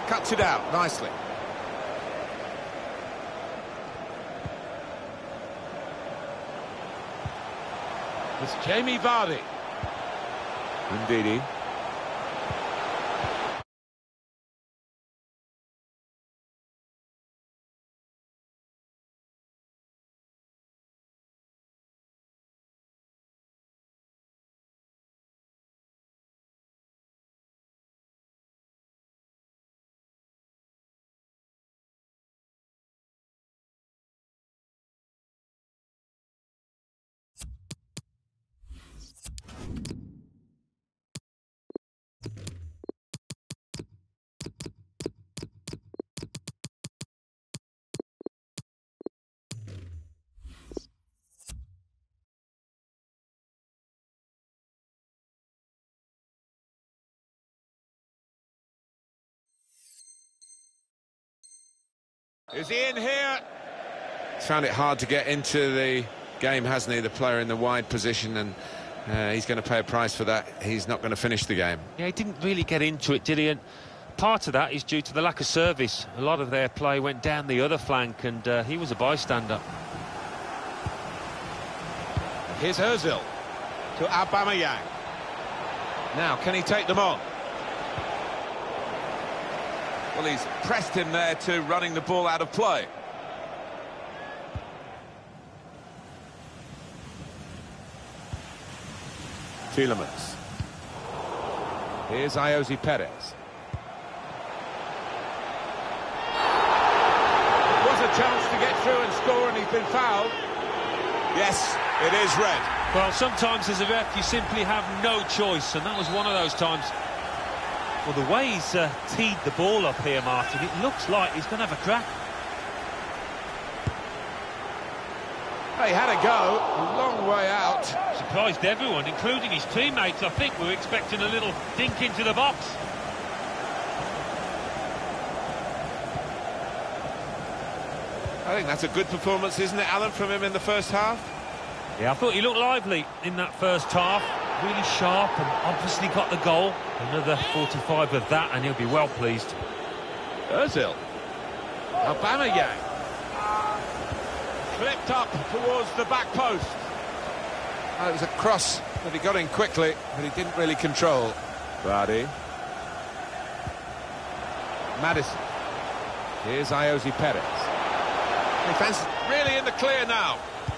Cuts it out nicely. It's Jamie Vardy. Ndidi. Is he in here? He's found it hard to get into the game, hasn't he, the player in the wide position, and he's going to pay a price for that. He's not going to finish the game. Yeah, he didn't really get into it, did he? And part of that is due to the lack of service. A lot of their play went down the other flank, and he was a bystander. Here's Ozil to Aubameyang. Now, can he take them on? Well, he's pressed him there to running the ball out of play. Tielemans. Here's Ayoze Perez. It was a chance to get through and score, and he's been fouled. Yes, it is red. Well, sometimes as a ref you simply have no choice, and that was one of those times. Well, the way he's teed the ball up here, Martin, it looks like he's going to have a crack. He had a go, a long way out. Surprised everyone, including his teammates. I think we were expecting a little dink into the box. I think that's a good performance, isn't it, Alan, from him in the first half? Yeah, I thought he looked lively in that first half. Really sharp, and obviously got the goal. Another 45 of that, and he'll be well pleased. Ozil. Aubameyang. Flipped up towards the back post. Oh, it was a cross that he got in quickly, but he didn't really control. Vardy. Maddison. Here's Ayoze Perez. Defence really in the clear now.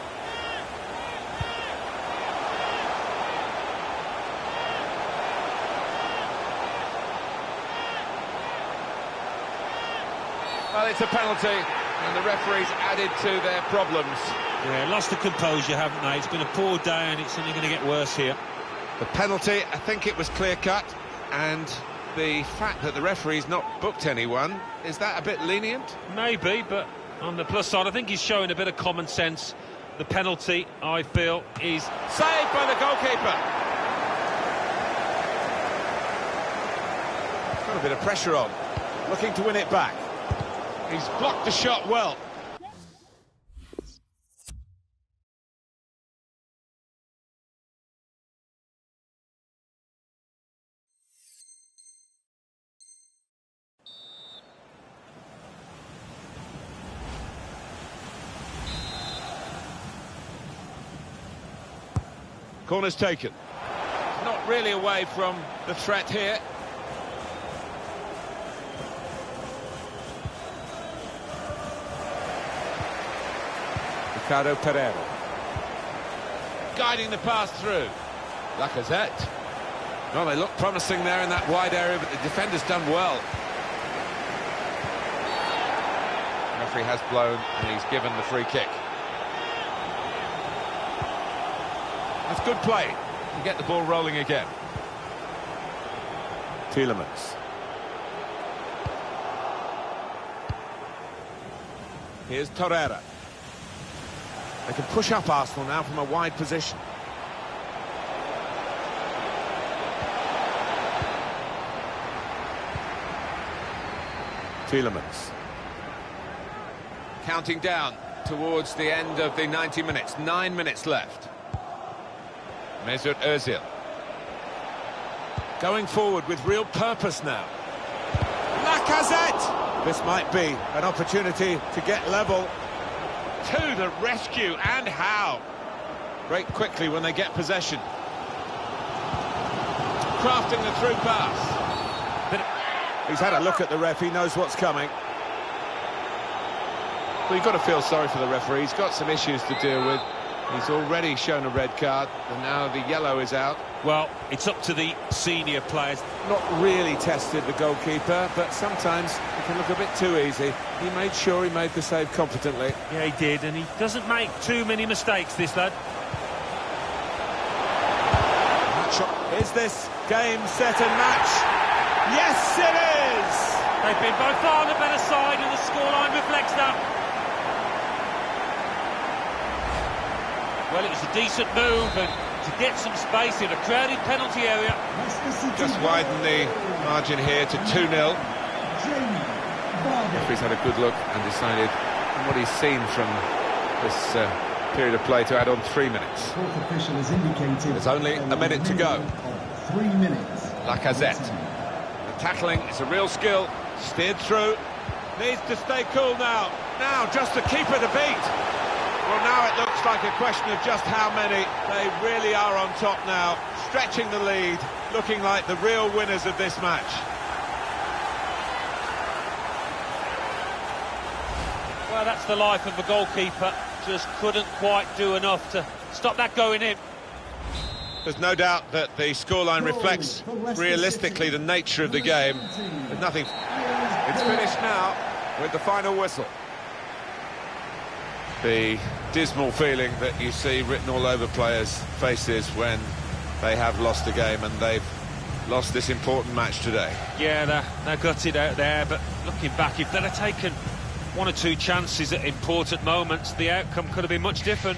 Well, it's a penalty, and the referee's added to their problems. Yeah, lost the composure, haven't they? It's been a poor day, and it's only going to get worse here. The penalty, I think it was clear-cut, and the fact that the referee's not booked anyone, is that a bit lenient? Maybe, but on the plus side, I think he's showing a bit of common sense. The penalty, I feel, is saved by the goalkeeper. Got a bit of pressure on, looking to win it back. He's blocked the shot well. Corner's taken. Not really away from the threat here. Ricardo Pereira. Guiding the pass through. Lacazette. Well, they look promising there in that wide area, but the defender's done well. The referee has blown, and he's given the free kick. That's good play to get the ball rolling again. Tielemans. Here's Torreira. They can push up Arsenal now from a wide position. Tielemans. Counting down towards the end of the 90 minutes. 9 minutes left. Mesut Ozil. Going forward with real purpose now. Lacazette! This might be an opportunity to get level. To the rescue, and how? Break quickly when they get possession. Crafting the through pass. He's had a look at the ref, he knows what's coming. Well, you've got to feel sorry for the referee. He's got some issues to deal with. He's already shown a red card, and now the yellow is out. Well, it's up to the senior players. Not really tested the goalkeeper, but sometimes it can look a bit too easy. He made sure he made the save competently. Yeah, he did, and he doesn't make too many mistakes, this lad. Is this game, set and match? Yes, it is! They've been by far the better side, and the scoreline reflects that. Well, it was a decent move, and to get some space in a crowded penalty area. Just widen the margin here to 2-0. Referee's had a good look and decided from what he's seen from this period of play to add on 3 minutes. There's only a minute to go. 3 minutes. Lacazette. The tackling is a real skill. Steered through. Needs to stay cool now. Now, just the keeper to beat. Well, now it looks like a question of just how many. They really are on top now, stretching the lead, looking like the real winners of this match. Well, that's the life of a goalkeeper. Just couldn't quite do enough to stop that going in. There's no doubt that the scoreline reflects realistically the nature of the game. There's nothing. It's finished now with the final whistle. The dismal feeling that you see written all over players' faces when they have lost a game, and they've lost this important match today. Yeah, they're gutted out there, but looking back, if they'd have taken 1 or 2 chances at important moments, the outcome could have been much different.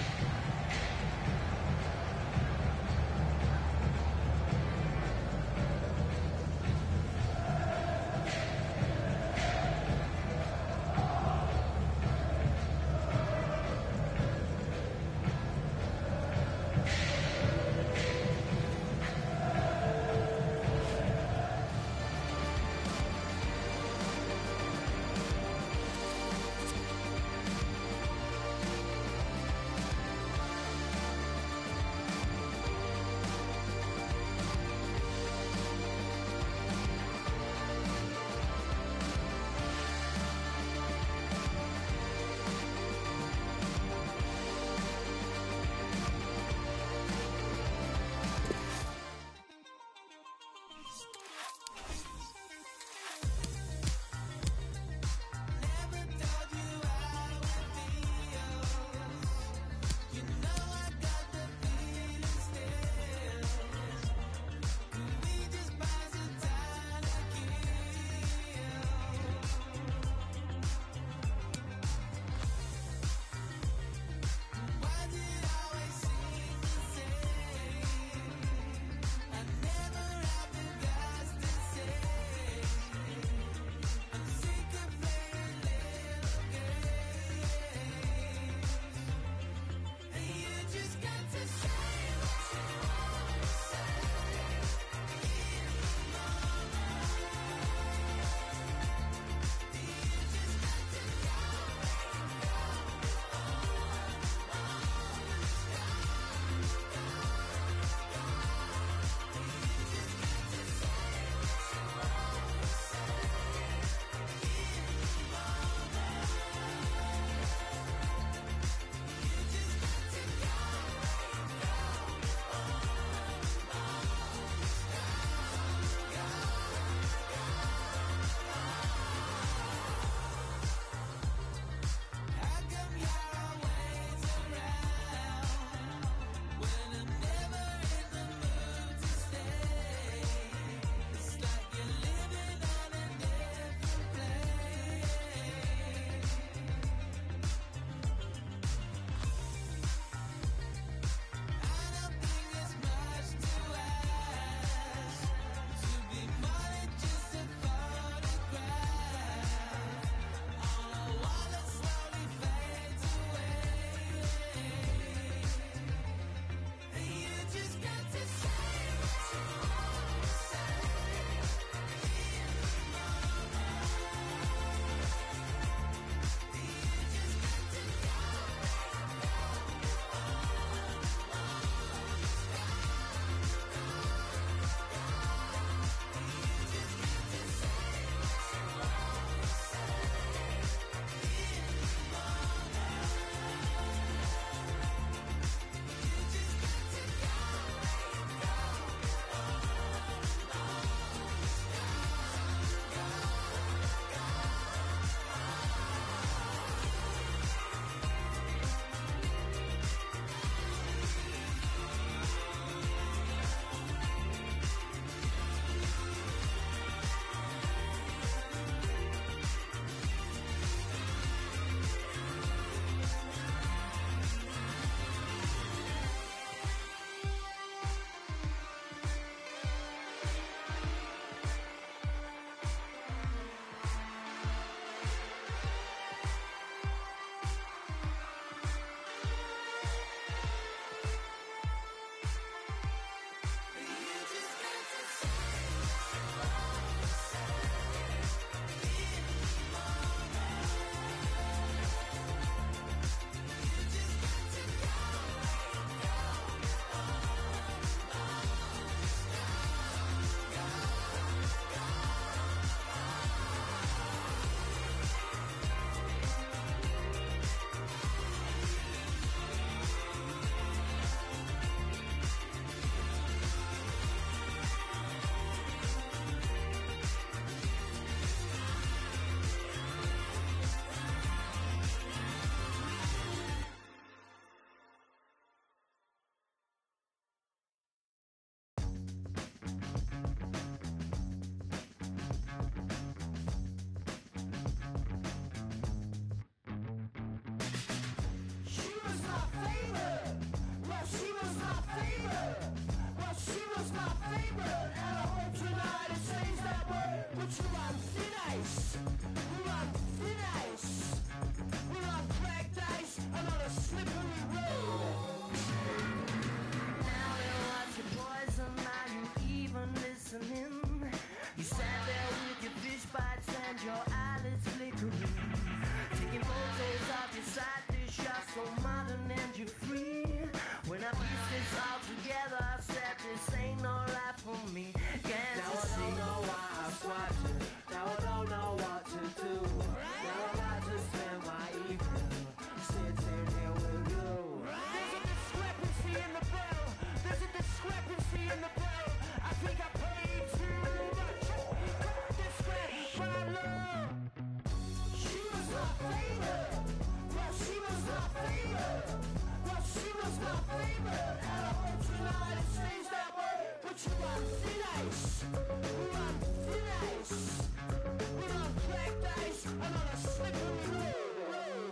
my favorite, and I hope tonight it stays that way. But you're on thin ice, we're on thin ice, we're on cracked ice, and on a slippery road. Now you watch your poison, are you even listening? You sat there with your fish bites and your eyelids flickering, taking photos of your side dish, you're so modern and you're free. When I piece this all together, I said this ain't no life for me. Can't now I don't know why I swiped it. Now I don't know what to do. Now I'm about to spend my evening sitting here with you. There's a discrepancy in the bill. There's a discrepancy in the bill. I think I paid too much. This my love. She was my favorite. Well, she was my favorite. Well, she was my favorite. And I hope tonight it stays that way. But you're on thin ice. We're on thin ice. We're on cracked ice and on a slippery road.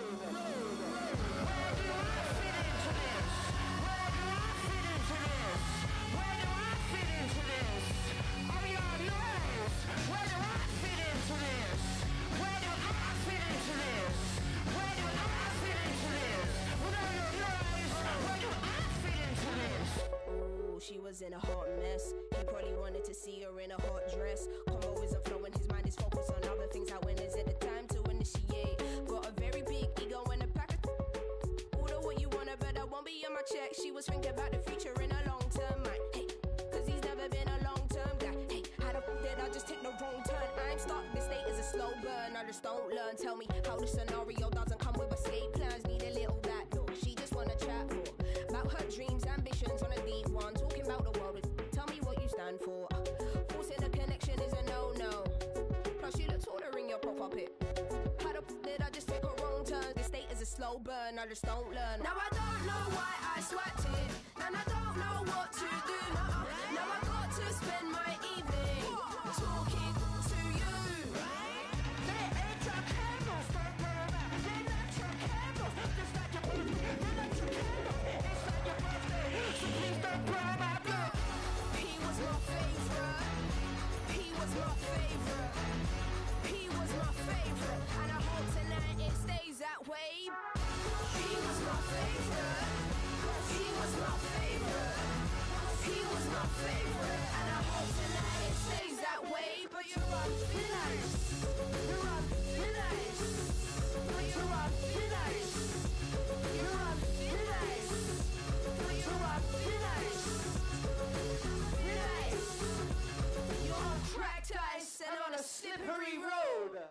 Where do I fit into this? Where do I fit into this? Where do I fit into this? Oh, your nose. Where do I fit into this? Where do I fit into this? Where do I fit into this? With all your noise, where do I fit into this? Ooh, she was in a hot mess. He probably wanted to see her in a hot dress. Combo isn't flowing, his mind is focused on other things. How when is it the time to initiate? Got a very big ego and a pack of order what you wanna, but I won't be on my check. She was thinking about the future in a long-term mind. Hey, cause he's never been a long-term guy. Hey, how the f did I just take the wrong turn? I'm stuck, this state is a slow burn. I just don't learn. Tell me how the scenario doesn't come with escape plans. Need a little back door. She just wanna chat for about her dreams, ambitions on a deep one. Talking about the world. Tell me what you stand for. Forcing a connection is a no-no. Plus you look taller in your profile pic. How the f did I just take a wrong turn? This state is a slow burn. I just don't learn. Now I don't know why I swiped it, and I don't know what to do. Now I got to spend my evening talking to you. They ain't your candles, don't burn out. They're not your candles, just like your birthday. They're not your candles, it's like your birthday. So please don't burn my girl. He was my favorite. He was my favorite. He was my favorite, and I hope tonight it stays that way. He was my favorite. He was my favorite. He was my favorite, and I hope tonight it stays that way. But you're on thin ice. You're on thin ice. But you're on thin ice. You're on thin ice. But you're on thin ice. Thin ice. You're on cracked ice and on a slippery road.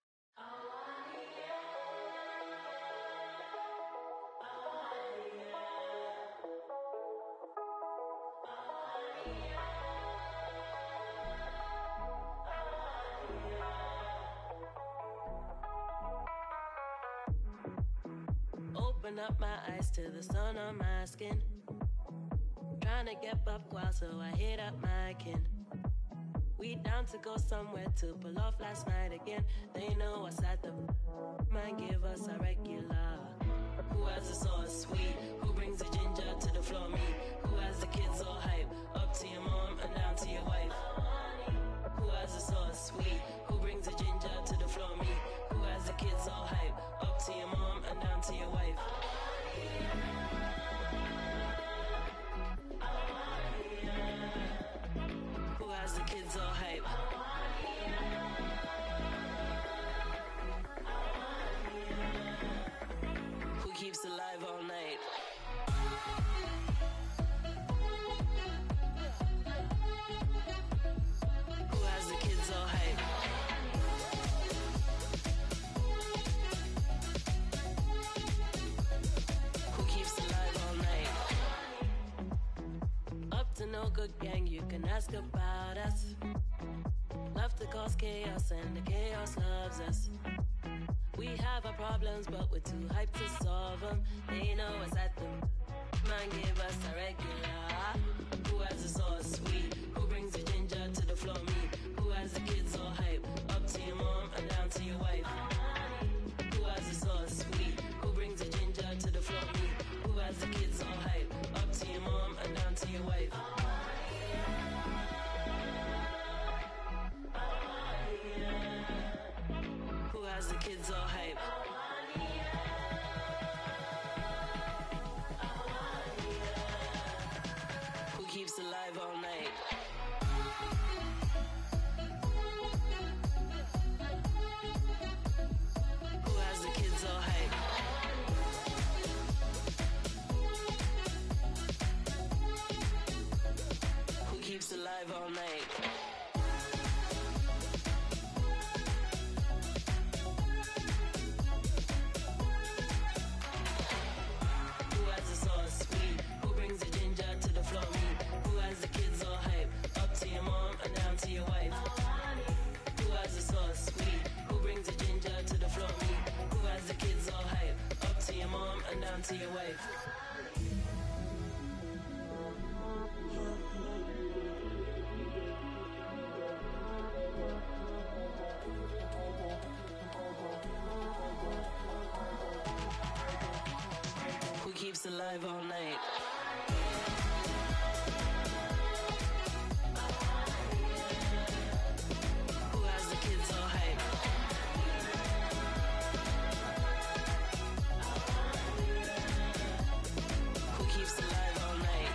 Open up my eyes to the sun on my skin. Trying to get buck so I hit up my kin. We down to go somewhere to pull off last night again. They know us at the might give us a regular. Who has the sauce sweet? Who brings the ginger to the floor? Me. Who has the kids all hype? Up to your mom and down to your wife. Who has the sauce sweet? Who brings the ginger to the floor? Me. Who has the kids all hype? Up to your mom and down to your wife. Who has the kids all hype? Who keeps alive all night? Who has the kids all hype? Who keeps alive all night? Up to no good gang, you can ask about us. Love to cause chaos and the chaos loves us. We have our problems, but we're too hyped to solve them. They know us at them. Man, give us a regular. Who has the sauce sweet? Who brings the ginger to the floor? Me. Who has the kids all hype? Up to your mom and down to your wife. Who has the sauce sweet? Who brings the ginger to the floor? Me. Who has the kids all hype? Up to your mom and down to your wife. keeps alive all night? Who has the sauce? Me. Who brings the ginger to the floor? Me. Who has the kids all hype? Up to your mom and down to your wife. Who has the sauce? Me. Who brings the ginger to the floor? Me. Who has the kids all hype? Up to your mom and down to your wife. Who keeps alive all night? Who has the kids all hype? Who keeps alive all night?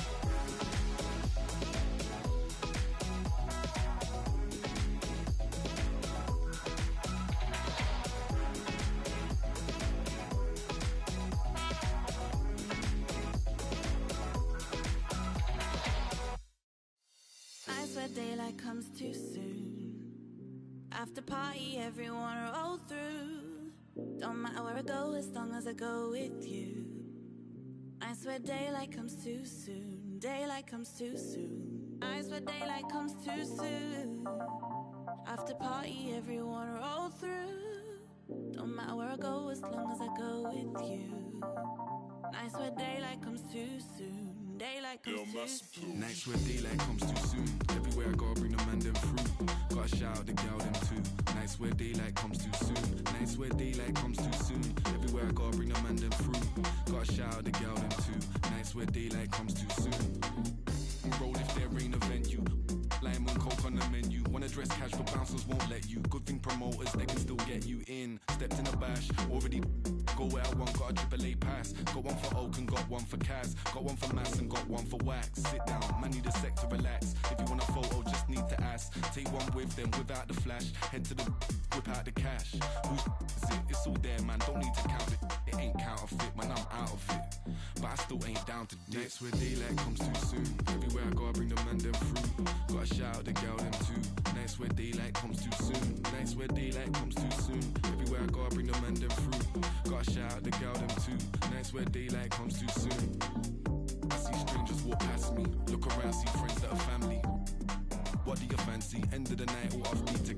Nights where daylight comes too soon. After party, everyone roll through. Don't matter where I go as long as I go with you. Nights where daylight comes too soon. Daylight comes too soon. Nights where daylight comes too soon. After party, everyone roll through. Don't matter where I go as long as I go with you. Nights where daylight comes too soon. Daylight comes too soon. Nights where daylight comes too soon. Everywhere I go, I bring the man them through. Gotta shout out the gal them too. Nights where daylight comes too soon. Nights where daylight comes too soon. Everywhere I go, I bring the man them through. Gotta shout out the gal them too. Nights where daylight comes too soon. Roll if there ain't a venue. Lime and coke on the menu. Wanna dress cash but bouncers won't let you. Good thing promoters, they can still get you in. Stepped in a bash, already go where I want. Got a AAA pass. Got one for Oak and got one for Kaz. Got one for Mass and got one for Wax. Sit down, man need a sec to relax. If you want a photo, just need to ask. Take one with them without the flash. Head to the whip out the cash. Who's is it? It's all there, man. Don't need to count it. It ain't counterfeit, man. I'm out of it. But I still ain't down to dip. Nights where daylight comes too soon. Everywhere I go, I bring the man them through. Gotta shout out the gal them too. Nights where daylight comes too soon. Nights where daylight comes too soon. Everywhere I go, I bring the man them through. Gotta shout out the gal them too. Nights where daylight comes too soon. I see strangers walk past me. Look around, see friends that are family. What do you fancy? End of the night, all off beat.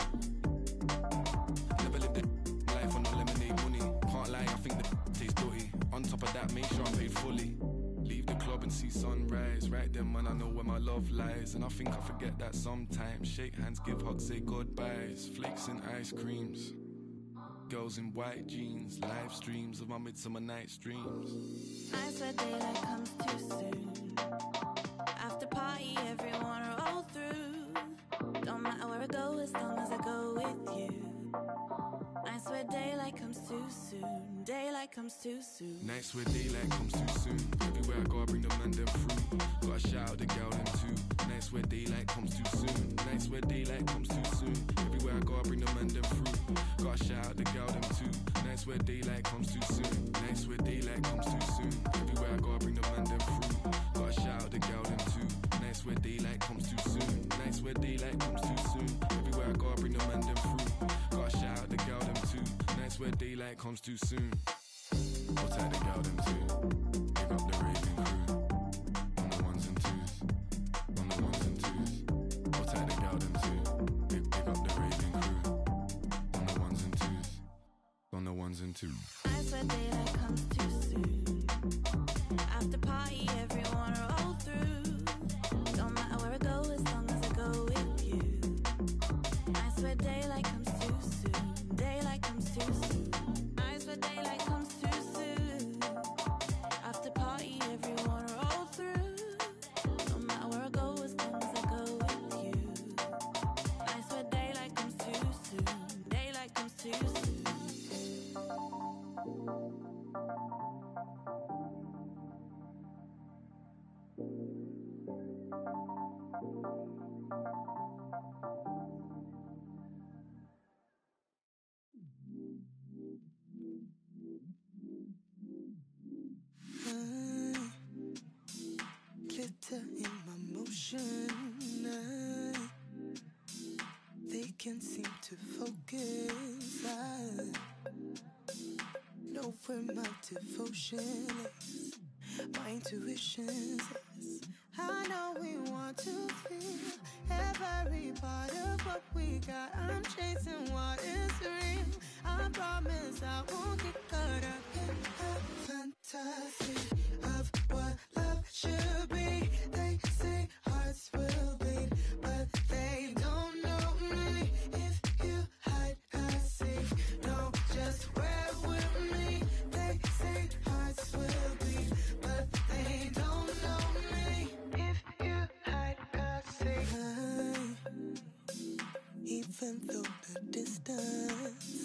Never lived a life on no lemonade money. Can't lie, I think the tastes dirty. On top of that, make sure I'm paid fully. Leave the club and see sunrise. Right then, man, I know where my love lies. And I think I forget that sometimes. Shake hands, give hugs, say goodbyes. Flakes and ice creams. Girls in white jeans. Live streams of my midsummer night streams. Nights where daylight comes too soon. After party, everyone roll through. Don't matter where I go as long as I go with you. Nights where daylight comes too soon. Daylight comes too soon. Nights where daylight comes too soon. Everywhere I go, I bring the man them through. Gotta shout out the gal them too. Nights where daylight comes too soon. Nights where daylight comes too soon. Everywhere I go, I bring the man them through. Gotta shout out the gal them too. Nights where daylight comes too soon. Nights where daylight comes too soon. Everywhere I go, I bring the man them through. Gotta shout out the gal them too. Nights where daylight comes too soon. Nights where daylight comes too soon. Everywhere I go, I bring the man them through. Gotta shout out the gal them too. Nights where daylight comes too soon. What's at the gal them too? Pick up the raving crew. On the ones and twos. On the ones and twos. What's at the gal them too? Pick up the raving crew. On the ones and twos. On the ones and twos. Nights where daylight comes too soon. After party, everyone roll through. Don't matter where I go as long as I go with you. Nights where daylight comes too soon. Daylight comes too soon. Nights where daylight comes too soon. After party, everyone roll through. Don't matter where I go as long as I go with you. Nights where daylight comes too soon. Daylight comes too soon. Glitter in my motion. can't seem to focus. I know where my devotion is, my intuition says I know we want to feel every part of what we got. I'm chasing what is real. I promise I won't get caught up in a fantasy of what love should be. They say hearts will beat, but they don't know me. If you hide, I see. No, just wear with me. They say hearts will beat, but they don't know me. If you hide, I see. Even though the distance,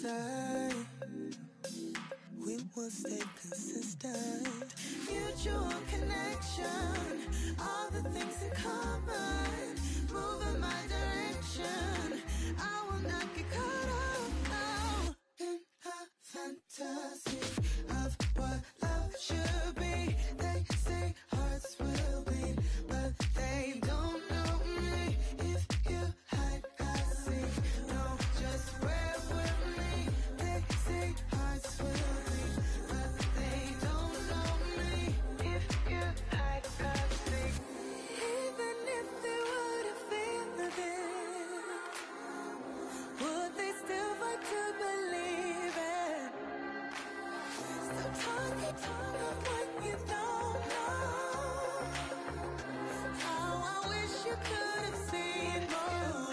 we will stay consistent. Mutual connection, all the things in common, move in my direction. I will not get caught up now in a fantasy of what love should be. They say hearts will beat, but they don't know me. If you hide, I see. No, just wear with me. They say hearts will beat, but they don't know me. If you hide, I see. Even if they wouldn't feel this, would they still fight to believe it? Stop talking of what you don't know. How I wish you could have seen more.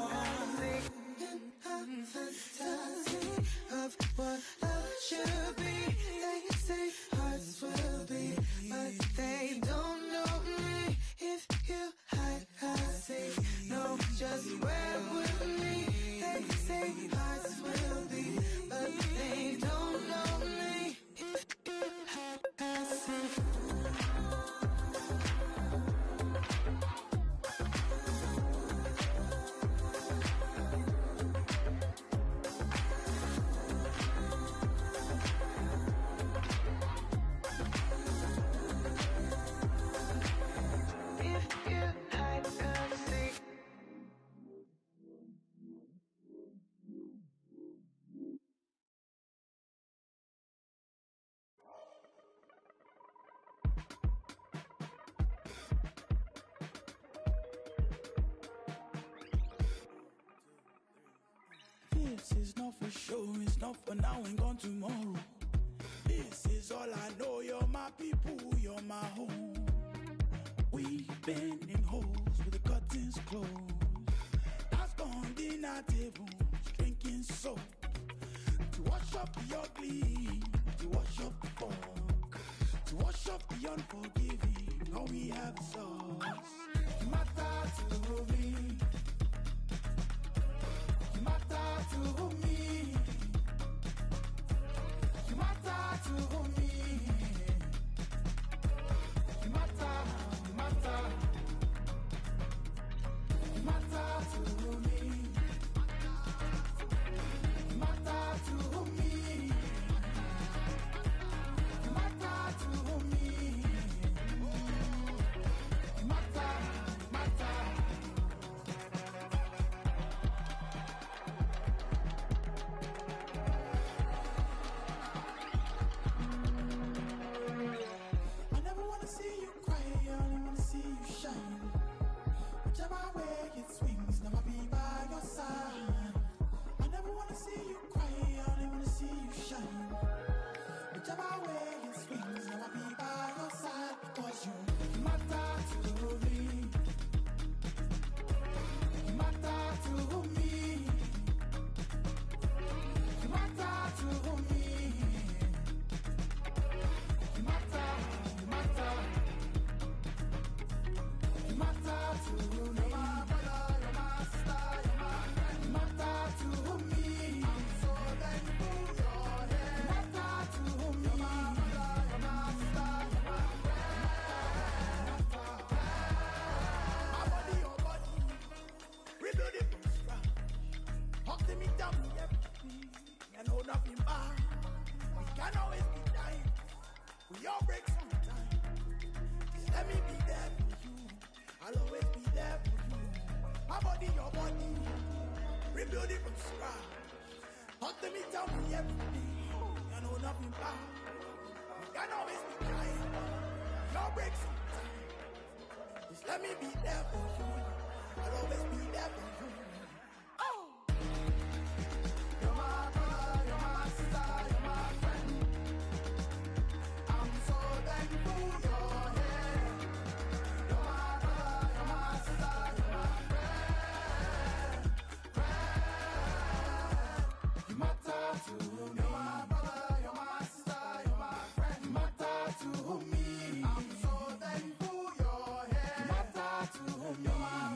Fantasy of what love should be. They say hearts will beat, but they don't know me. If you hide, I see. No, just wear with me. They say hearts will beat, but they don't know me. If you hide, I see. If you hide, I see. This is not for show, it's not for now and gone tomorrow. This is all I know, you're my people, you're my home. We've been in holes with the curtains closed. That's gone dinner tables, drinking soap. To wash up the ugly, to wash up the fog, to wash up the unforgiving, all we have is us. You matter to me. You matter to me. You matter to me. You matter, you matter. You matter to me. You matter to me. You matter to me. You matter, matter. I never wanna see you cry, I only wanna see you shine. Whichever way it swings, never be by your side. I never wanna see you cry, I only wanna see you shine. Whichever way it swings, never be by your side. Because you matter to me. You matter to me. You matter to me. You matter, you matter. You matter to me. You're my brother, you're my sister, you're my friend. You matter to me. I'm so thankful you're here. You matter to me. You're my brother, build it from scratch. Talk to me, tell me everything. I know nothing about. You can always be crying. Your breaks sometimes. Just let me be there for you. I'll always be there for you. Oh! You're my brother, you're my sister, you're my friend. I'm so thankful you're here. You're my brother, you're my sister, you're my friend. You matter to me. You're my brother, you're my sister, you're my friend. You matter to me. I'm so thankful you're here. You matter to me. You're my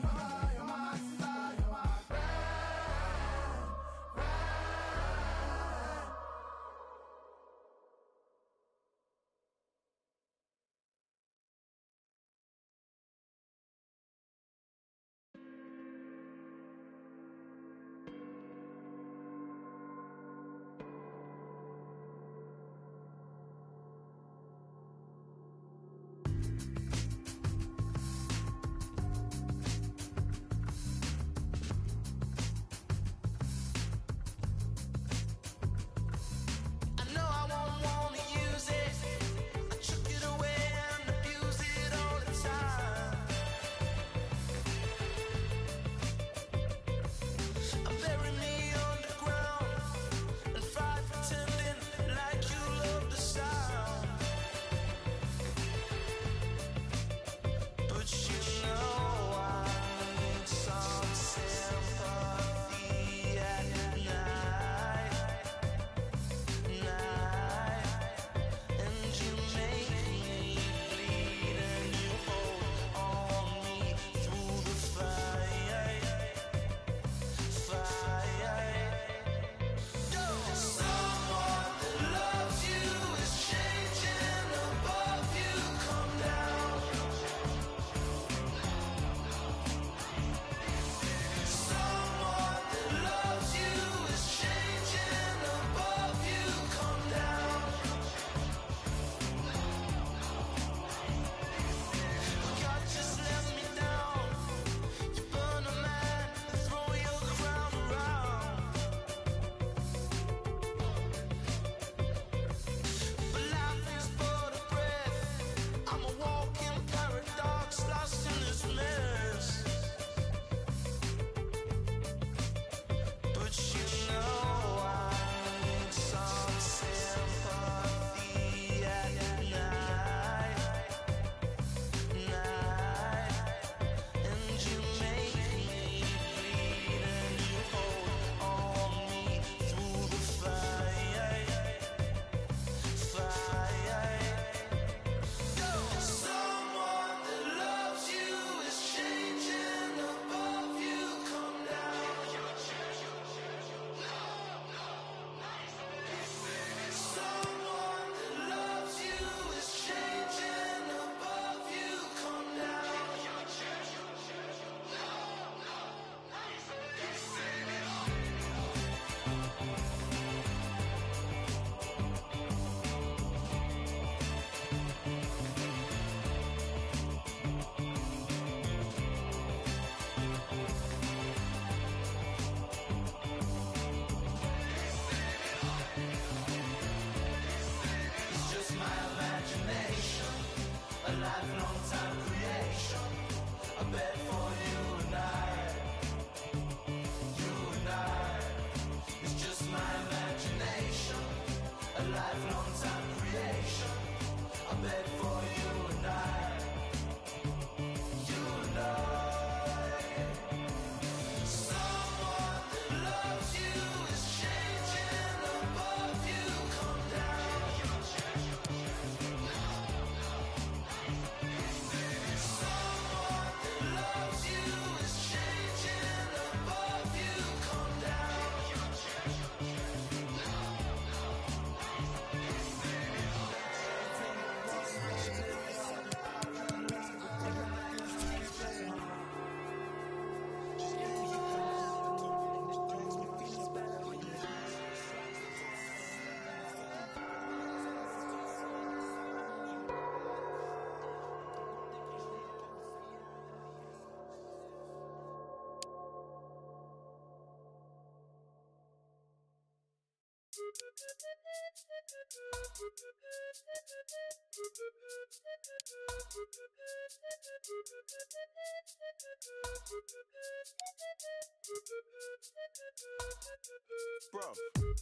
Bruv,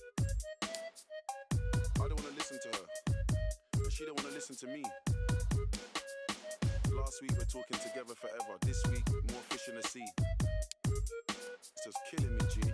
I don't wanna listen to her, but she don't wanna listen to me. Last week we're talking together forever. This week, more fish in the sea. It's just killing me, G.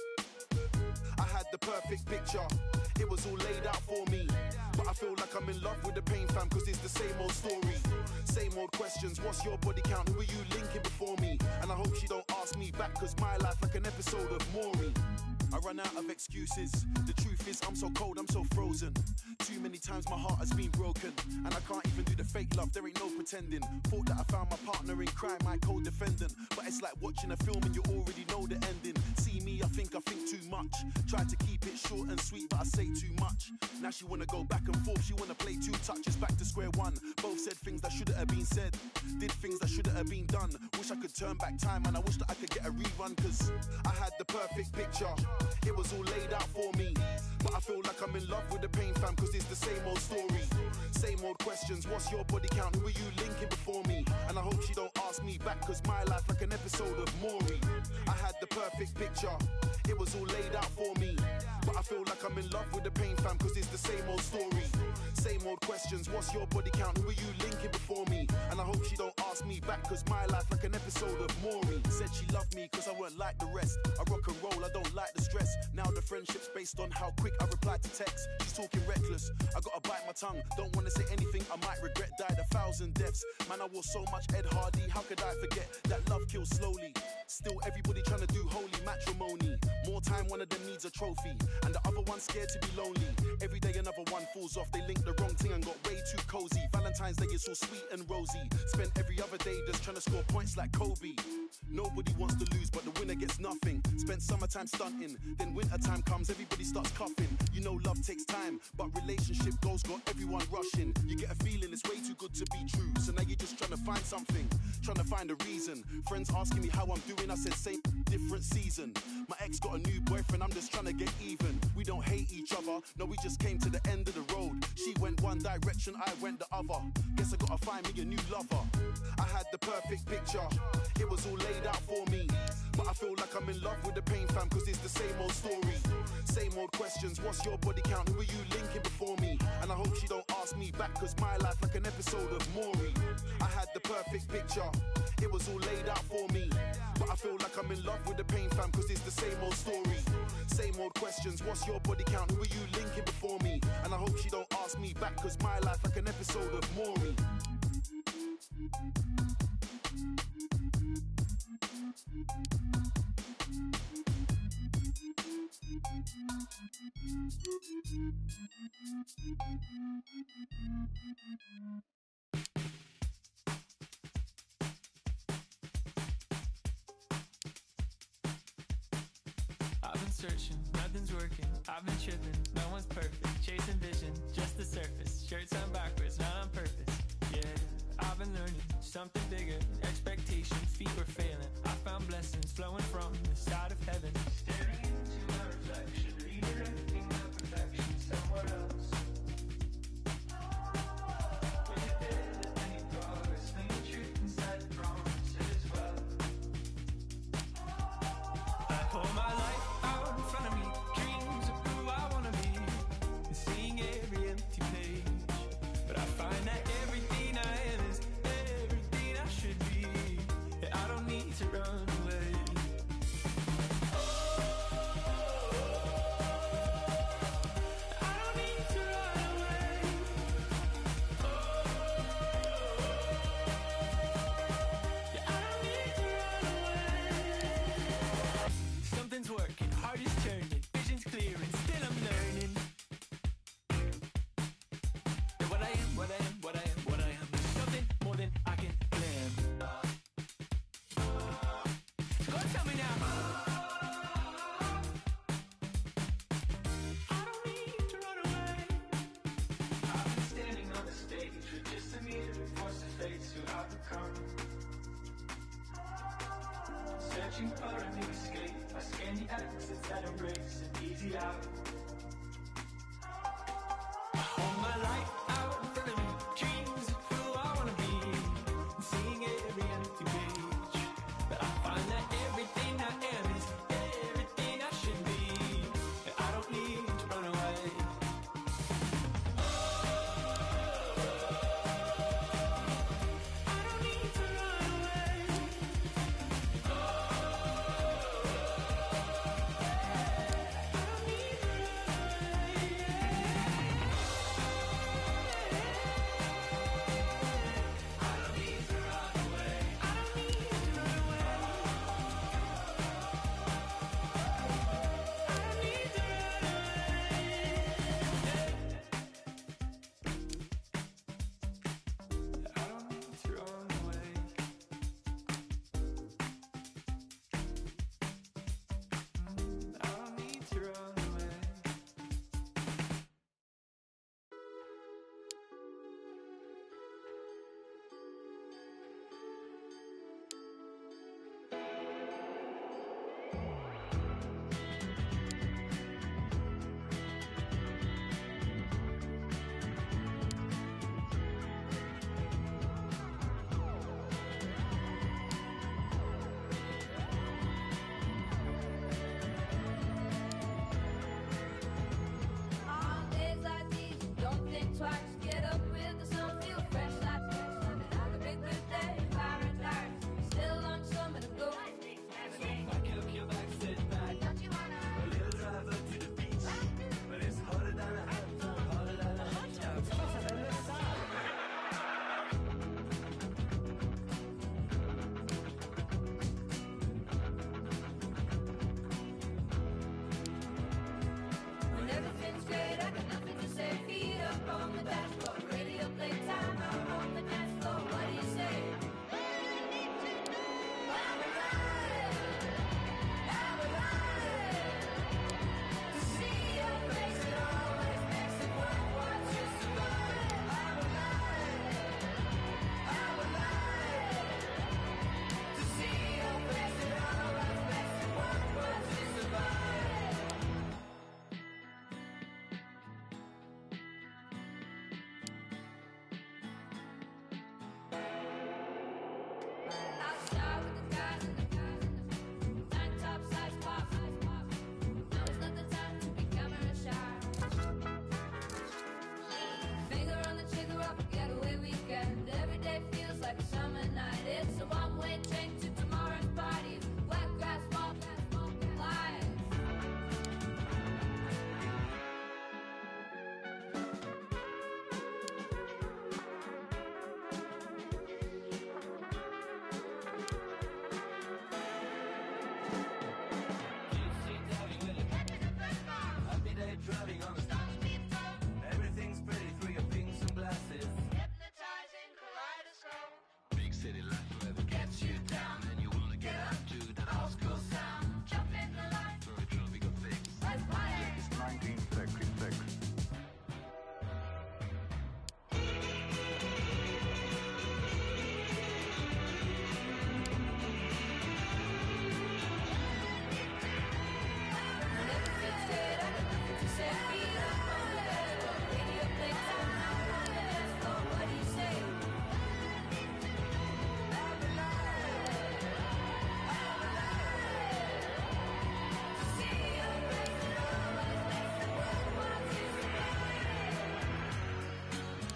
I had the perfect picture. It was all laid out for me. But I feel like I'm in love with the pain, fam, cause it's the same old story. Same old questions. What's your body count? Who are you linking before me? And I hope she don't ask me back, cause my life like an episode of Maury. I run out of excuses. The truth is I'm so cold, I'm so frozen. Too many times my heart has been broken, and I can't even do the fake love, there ain't no pretending. Thought that I found my partner in crime, my co-defendant, but it's like watching a film and you already know the ending. See me, I think too much. Try to keep it short and sweet, but I say too much. Now she wanna go back and forth, she wanna play two touches, back to square one. Both said things that shouldn't have been said, did things that shouldn't have been done. Wish I could turn back time, and I wish that I could get a rerun, cause I had the perfect picture. It was all laid out for me, but I feel like I'm in love with the pain, fam, cause it's the same old story. Same old questions. What's your body count? Who are you linking before me? And I hope she don't ask me back, cause my life like an episode of Maury. I had the perfect picture. It was all laid out for me, but I feel like I'm in love with the pain, fam, cause it's the same old story. Same old questions. What's your body count? Who are you linking before me? And I hope she don't ask me back, cause my life like an episode of Maury. Said she loved me cause I weren't like the rest. I rock and roll, I don't like the stress. Now the friendship's based on how quick I reply to text. She's talking reckless, I gotta bite my tongue. Don't wanna say anything I might regret. Died 1,000 deaths. Man, I wore so much Ed Hardy. How could I forget that love kills slowly? Still everybody trying to do holy matrimony. More time one of them needs a trophy, and the other one's scared to be lonely. Every day another one falls off. They linked the wrong thing and got way too cozy. Valentine's Day is all sweet and rosy. Spent every other day just trying to score points like Kobe. Nobody wants to lose, but the winner gets nothing. Spent summertime stunting, then wintertime comes, everybody starts coughing. You know love takes time, but relationship goals got everyone rushing. You get a feeling it's way too good to be true, so now you're just trying to find something, trying to find a reason. Friends asking me how I'm doing, I said same, different season. My ex got a new boyfriend, I'm just trying to get even. We don't hate each other, no, we just came to the end of the road. She went one direction, I went the other. Guess I gotta find me a new lover. I had the perfect picture, it was all laid out for me, but I feel like I'm in love with the pain, fam, cause it's the same old story. Same old questions. What's your body count? Who are you linking before me? And I hope she don't ask me back, cause my life like an episode of Maury. I had the perfect picture, it was all laid out for me, but I feel like I'm in love with the pain, fam, cause it's the same old story. Same old questions. What's your body count? Who are you linking before me? And I hope she don't ask me back, cause my life like an episode of Maury. I've been searching, nothing's working. I've been tripping, no one's perfect. Chasing vision, just the surface. Shirts on backwards, not on purpose. Yeah, I've been learning something bigger. Expectations, feet were failing. I found blessings flowing from the side of heaven. Staring into my reflection, redirecting my perfection somewhere else. When you're there, any progress, lean truth inside the promise as well. I pull my life out in front of me, dreams of who I wanna be, and seeing every empty page. But I find that everything I am is everything I should be, and I don't need to run away. I don't need to run away. Yeah, I don't need to run away. Something's working, heart is turning, vision's clearing, still I'm learning. And what I am, what I am, what I am, what I am, is something more than I can plan. So go tell me now. I don't need to run away. I've been standing on the stage with just a mirror, forced to face who I've become. Searching for a new escape, I scan the exits that embrace an easy out. twice. Get up with the sun, feel fresh like like a big good day. Paradise, still on summer to go. So pack up your bags, sit back. A little drive up to the beach, but it's hotter than a hot tub, hotter than a hot tub. When everything's great, I got nothing to say. Feet up on the dashboard, radio play time out on the dance floor. What do you say? I'm alive, to see your face, it always makes it worthwhile to survive. I'm alive, to see your face, it always makes it worthwhile to survive. Outside with the guys in the tank top size pop. Now is not the time to be camera shy. Finger on the trigger of a getaway weekend. Every day feels like a summer night. It's a one-way train to tomorrow's party. Wet grass, walk, lies. Happy day driving on the everything's pretty through your pink sunglasses. Hypnotizing kaleidoscope. Big city life forever gets you down, and you wanna get up to that old school sound. Jump in the line, Throw a trophy got fixed. let's party. It's 1966. When everything's great, I got nothing to say. Feet up on the dashboard, radio play time out on the dance floor. What do you say? I'm alive, to see your face, it always makes it worthwhile to survive.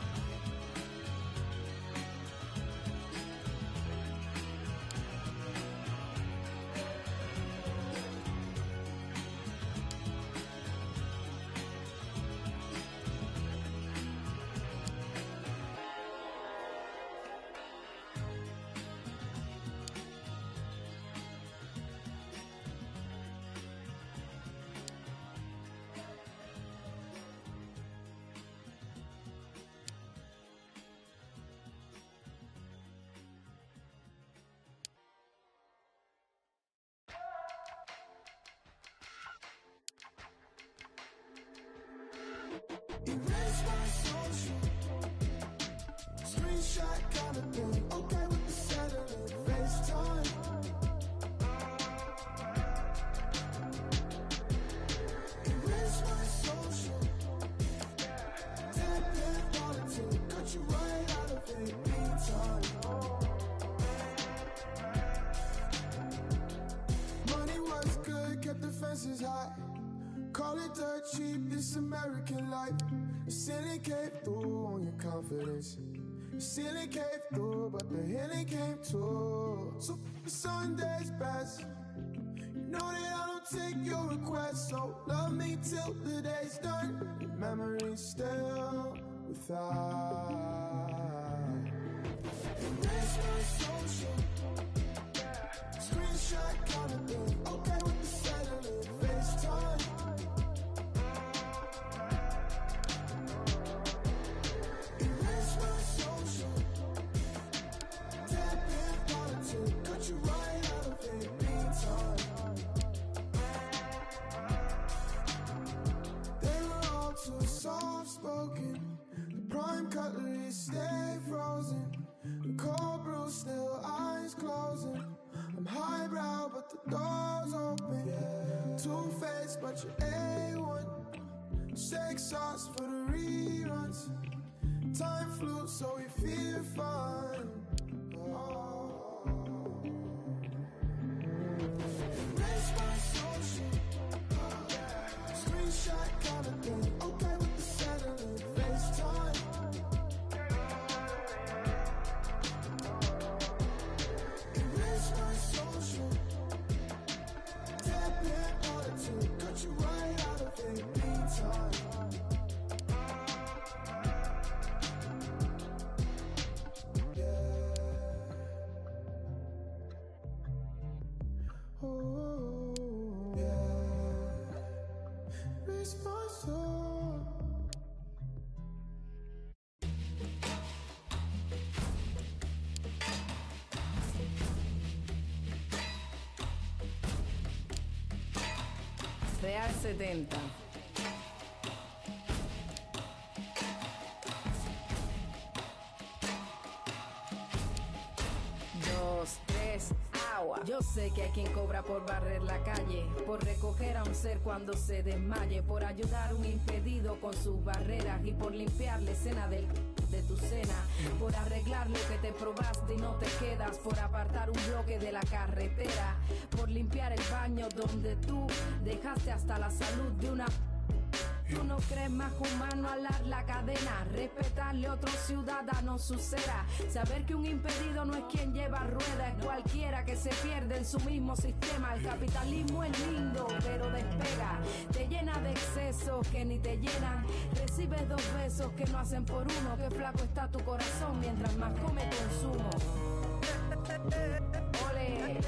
Erase my social. Screenshot kind of thing. Okay with the settling. FaceTime. Erase my social. Dead pen politics. Cut you right out of it. Meantime. Money was good, kept the fences high. Call it dirt cheap, this American life. The ceiling came through on your confidence. The ceiling came through, but the healing came too. So the Sunday's best. You know that I don't take your requests, so love me till the day's done. Your memory's still without. Erase my social. Screenshot kind of thing. Okay with the settling. FaceTime. Erase my social. Dead pen politics. Cut you right out of it. Meantime. They were all too soft spoken. The prime cutlery stay frozen. The cold brew still eyes closing. I'm highbrow, but the door's open. Two-faced, but you're A1. Shake sauce for the reruns. Time flew, so we feel fine. Erase my social. Screenshot kind of thing. Okay with the settling. FaceTime. Real 70. Dos, tres, agua. Yo sé que hay quien cobra por barrer la calle, por recoger a un ser cuando se desmaye, por ayudar a un impedido con sus barreras y por limpiar la escena de tu cena, por arreglar lo que te probaste y no te quedas, por apartar un bloque de la carretera, por limpiar el baño donde tú dejaste hasta la salud de una... Tú no crees más humano alar la cadena, respetarle a otro ciudadano su cera, saber que un impedido no es quien lleva ruedas, es cualquiera que se pierde en su mismo sistema. El capitalismo es lindo, pero despega, te llena de excesos que ni te llenan, recibes 2 besos que no hacen por uno, que flaco está tu corazón mientras más come consumo. Ole.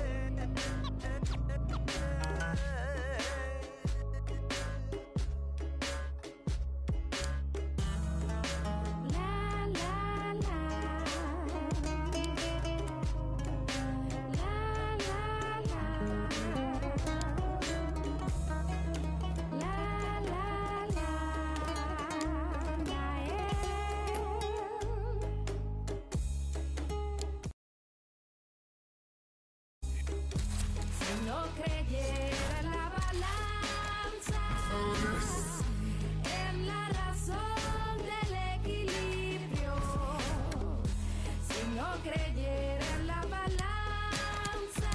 No creyera en la balanza, en la razón del equilibrio. Si no creyera en la balanza,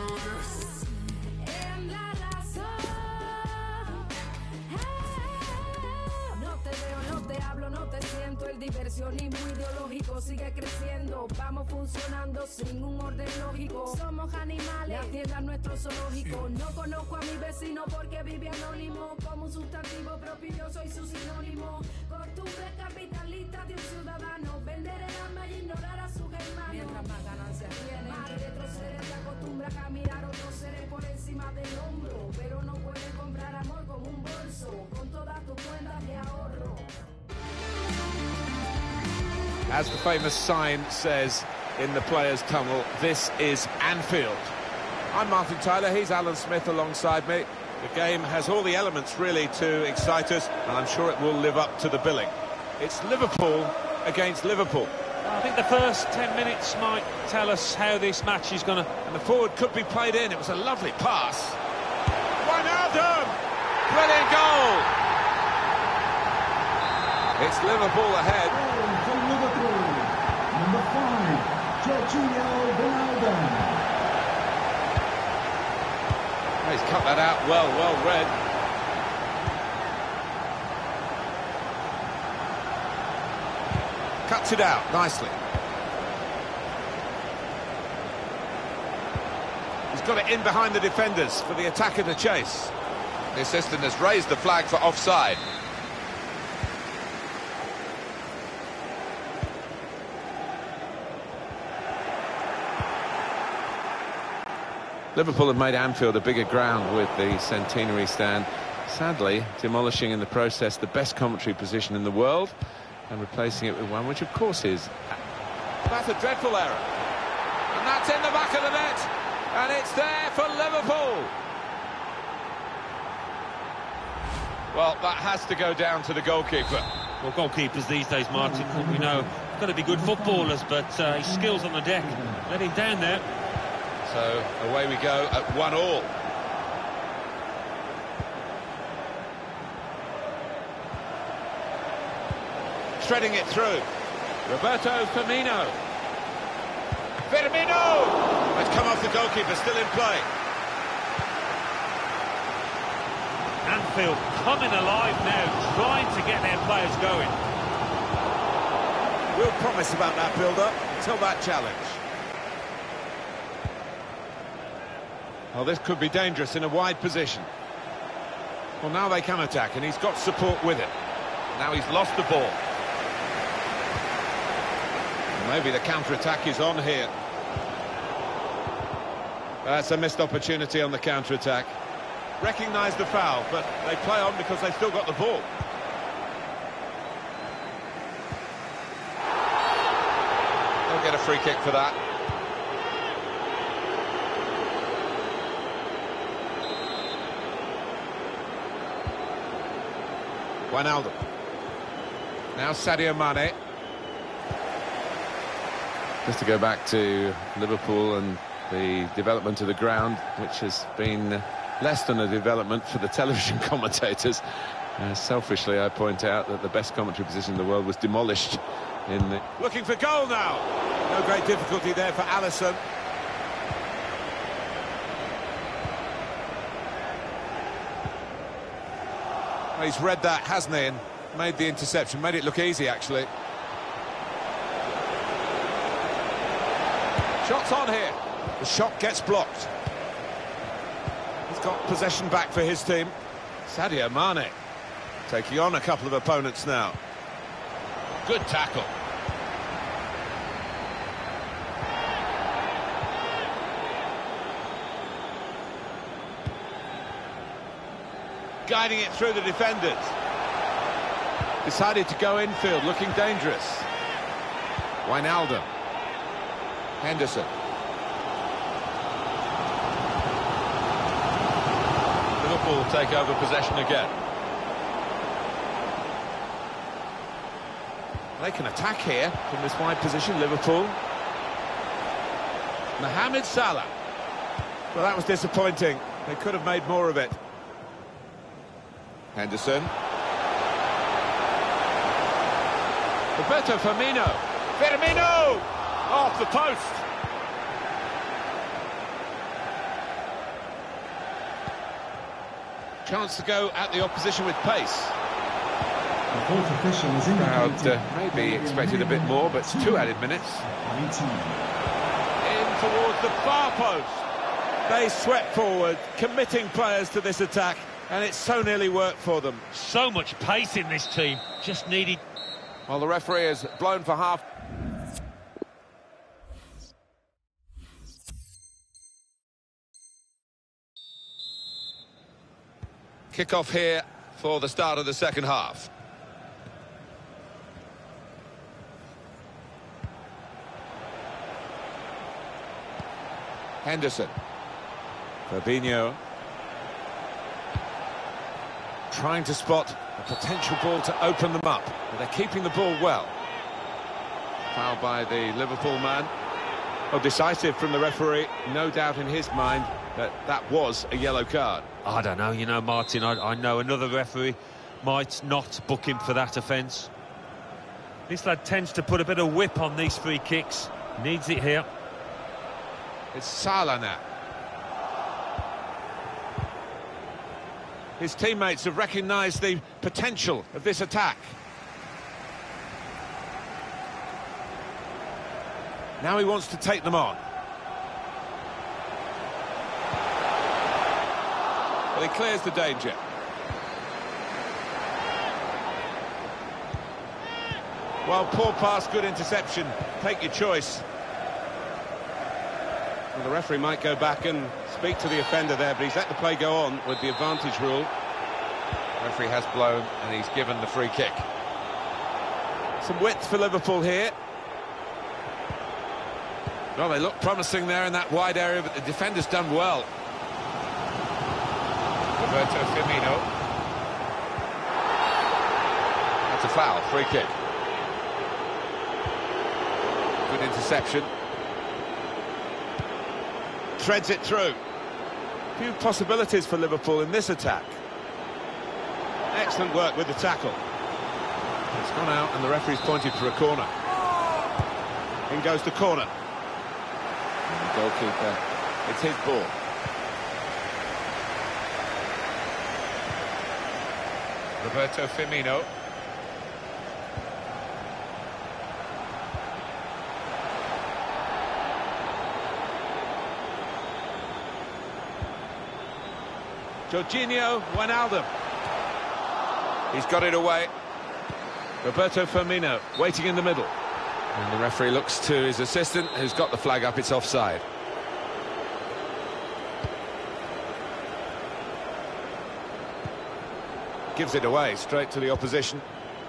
en la razón. No te veo, no te hablo, no te siento. El diversionismo ideológico sigue creciendo. Vamos funcionando sin un orden lógico. Somos animales, la tierra es nuestro zoológico. No conozco a mi vecino porque vive anónimo. Como un sustantivo propio yo soy su sinónimo. Costumbres capitalistas de un ciudadano. Vender el alma y ignorar a sus hermanos. Mientras más ganancias tiene, más retrocede. Te acostumbra a mirar a otros seres por encima del hombro. Pero no puedes comprar amor con un bolso, con todas tus cuentas de ahorro. As the famous sign says in the players' tunnel, this is Anfield. I'm Martin Tyler, he's Alan Smith alongside me. The game has all the elements really to excite us, and I'm sure it will live up to the billing. It's Liverpool against Liverpool. I think the first 10 minutes might tell us how this match is going to... And the forward could be played in. It was a lovely pass. Wijnaldum! Brilliant goal! It's Liverpool ahead. From Liverpool, number 5, Jorginho Wijnaldum. He's cut that out well read. Cuts it out nicely. He's got it in behind the defenders for the attacker to chase. The assistant has raised the flag for offside. Liverpool have made Anfield a bigger ground with the centenary stand, sadly demolishing in the process the best commentary position in the world and replacing it with one which of course is... That's a dreadful error, and that's in the back of the net, and it's there for Liverpool. Well, that has to go down to the goalkeeper. Well, goalkeepers these days, Martin, we know, got to be good footballers, but his skills on the deck let him down there. So away we go at 1-1. Threading it through. Roberto Firmino. Firmino! It's come off the goalkeeper, still in play. Anfield coming alive now, trying to get their players going. Real promise about that build-up until that challenge. Well, this could be dangerous in a wide position. Well, now they can attack, and he's got support with it. Now he's lost the ball. Maybe the counter-attack is on here. That's a missed opportunity on the counter-attack. Recognise the foul, but they play on because they've still got the ball. They'll get a free kick for that. Wijnaldum. Now Sadio Mane. Just to go back to Liverpool and the development of the ground, which has been less than a development for the television commentators. Selfishly, I point out that the best commentary position in the world was demolished in the... Looking for goal now. No great difficulty there for Alisson. Well, he's read that, hasn't he, and made the interception. Made it look easy, actually. Shots on here. The shot gets blocked. He's got possession back for his team. Sadio Mane taking on a couple of opponents now. Good tackle. Guiding it through the defenders. Decided to go infield, looking dangerous. Wijnaldum. Henderson. Liverpool take over possession again. They can attack here from this wide position, Liverpool. Mohamed Salah. Well, that was disappointing. They could have made more of it. Henderson. Roberto Firmino. Firmino! Off the post. Chance to go at the opposition with pace. The fourth official is indicated. Maybe expected a bit more, but 2 added minutes. In towards the far post. They swept forward, committing players to this attack, and it so nearly worked for them. So much pace in this team. Just needed... Well, the referee has blown for half. Kick-off here for the start of the second half. Henderson. Fabinho. Trying to spot a potential ball to open them up, but they're keeping the ball well. Foul by the Liverpool man. Oh, decisive from the referee. No doubt in his mind that that was a yellow card. I don't know, you know, Martin, I know another referee might not book him for that offence. This lad tends to put a bit of whip on these free kicks. Needs it here. It's Salah now. His teammates have recognised the potential of this attack. Now he wants to take them on. Well, he clears the danger. Well, poor pass, good interception. Take your choice. Well, the referee might go back and speak to the offender there, but he's let the play go on with the advantage rule. The referee has blown and he's given the free kick. Some width for Liverpool here. Well, they look promising there in that wide area, but the defender's done well. Roberto Firmino. That's a foul, free kick. Good interception. Threads it through. Few possibilities for Liverpool in this attack. Excellent work with the tackle. It's gone out and the referee's pointed for a corner. In goes the corner. And the goalkeeper, it's his ball. Roberto Firmino. Jorginho Wijnaldum. He's got it away. Roberto Firmino waiting in the middle. and the referee looks to his assistant, who's got the flag up. It's offside. gives it away straight to the opposition.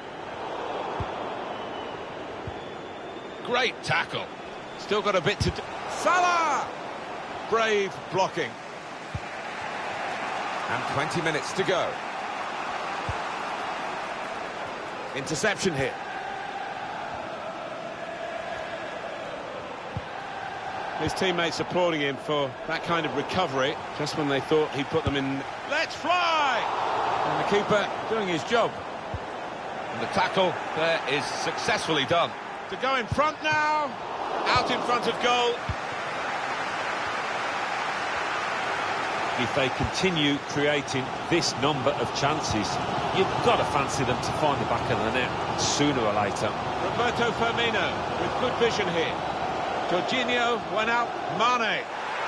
Great tackle. Still got a bit to do. Salah! Brave blocking. And 20 minutes to go. Interception here. His teammates applauding him for that kind of recovery, just when they thought he'd put them in. Let's fly! And the keeper doing his job. And the tackle there is successfully done. To go in front now, out in front of goal. If they continue creating this number of chances, you've got to fancy them to find the back of the net sooner or later. Roberto Firmino with good vision here. Jorginho went out, Mane.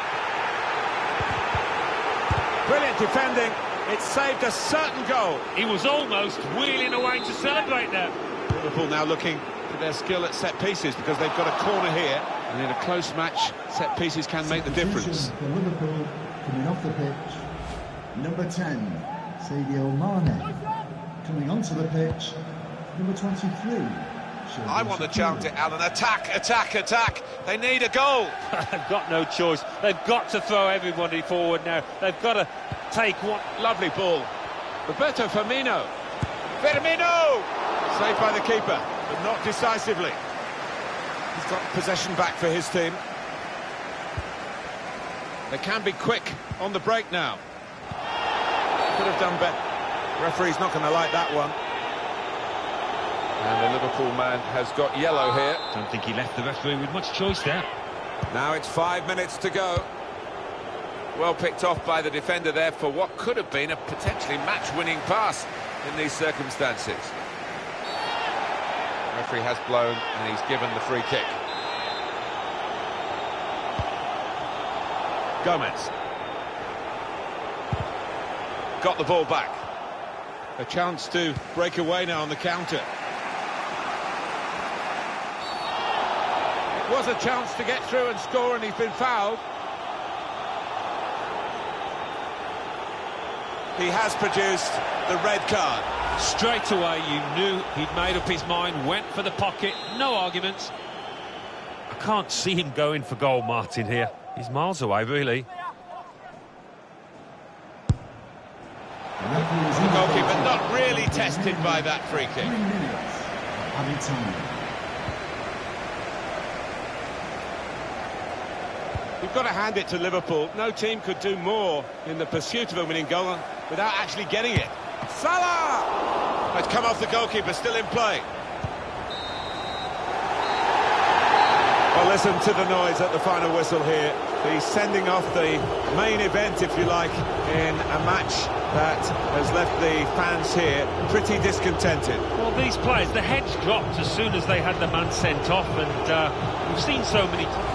Brilliant defending, it saved a certain goal. He was almost wheeling away to celebrate that. Liverpool now looking for their skill at set pieces because they've got a corner here. And in a close match, set pieces can make the difference. For Liverpool, coming off the pitch, number 10, Sadio Mane. Coming onto the pitch, number 23. I want to challenge it, Alan. Attack, attack, attack. They need a goal. They've got no choice. They've got to throw everybody forward now. They've got to take one. Lovely ball. Roberto Firmino. Firmino! Saved by the keeper, but not decisively. He's got possession back for his team. They can be quick on the break now. Could have done better. Referee's not going to like that one. And the Liverpool man has got yellow here. Don't think he left the referee with much choice there. Now it's 5 minutes to go. Well picked off by the defender there for what could have been a potentially match-winning pass in these circumstances. The referee has blown and he's given the free kick. Gomez. Got the ball back. A chance to break away now on the counter. It was a chance to get through and score, and he's been fouled. He has produced the red card. Straight away you knew he'd made up his mind, went for the pocket, no arguments. I can't see him going for goal, Martin, here. He's miles away, really. The goalkeeper not really tested by that free kick. 3 minutes. Added time. You've got to hand it to Liverpool. No team could do more in the pursuit of a winning goal without actually getting it. Salah! It's come off the goalkeeper, still in play. Well, listen to the noise at the final whistle here. He's sending off the main event, if you like, in a match that has left the fans here pretty discontented. Well, these players, the heads dropped as soon as they had the man sent off, and we've seen so many times.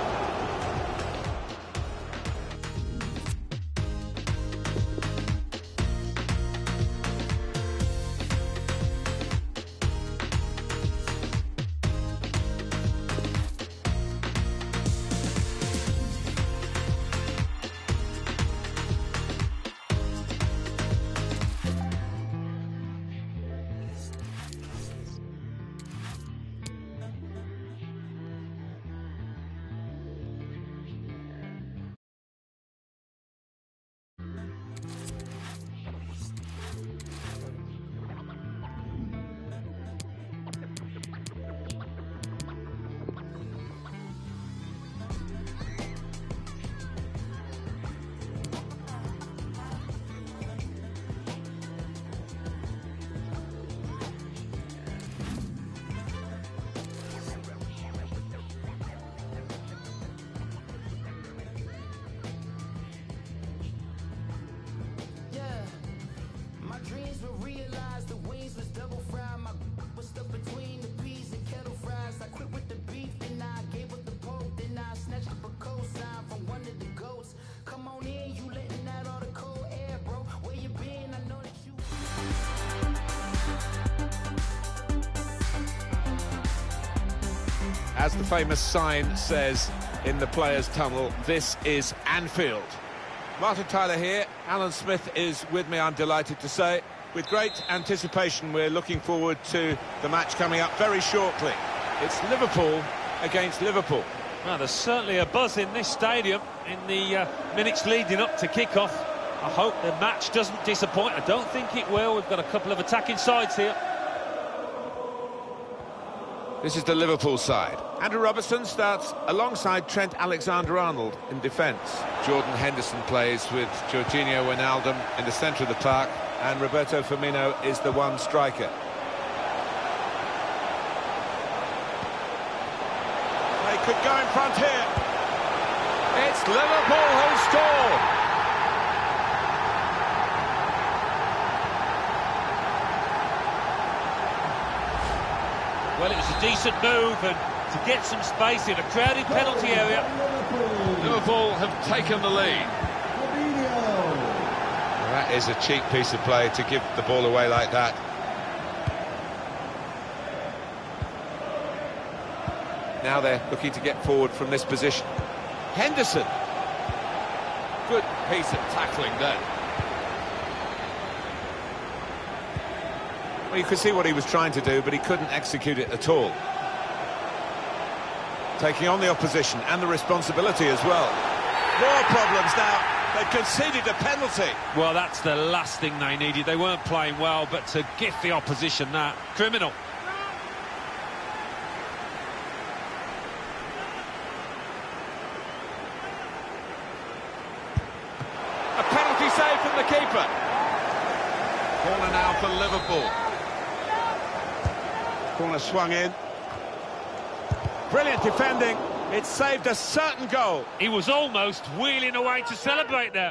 As the famous sign says in the players' tunnel, this is Anfield. Martin Tyler here, Alan Smith is with me, I'm delighted to say. with great anticipation. We're looking forward to the match coming up very shortly. It's Liverpool against Liverpool. Well, there's certainly a buzz in this stadium in the minutes leading up to kick-off. I hope the match doesn't disappoint. I don't think it will. We've got a couple of attacking sides here. This is the Liverpool side. Andrew Robertson starts alongside Trent Alexander-Arnold in defence. Jordan Henderson plays with Jorginho Wijnaldum in the centre of the park. And Roberto Firmino is the one striker. They could go in front here. It's Liverpool who score. Well, it was a decent move, and to get some space in a crowded penalty area. Liverpool have taken the lead. Well, that is a cheap piece of play to give the ball away like that. Now they're looking to get forward from this position. Henderson. Good piece of tackling there. Well, you could see what he was trying to do, but he couldn't execute it at all. Taking on the opposition and the responsibility as well. More problems now. They've conceded a penalty. Well, that's the last thing they needed. They weren't playing well, but to give the opposition that, criminal. A penalty save from the keeper. Corner now for Liverpool. Corner swung in. Brilliant defending. It saved a certain goal. He was almost wheeling away to celebrate there.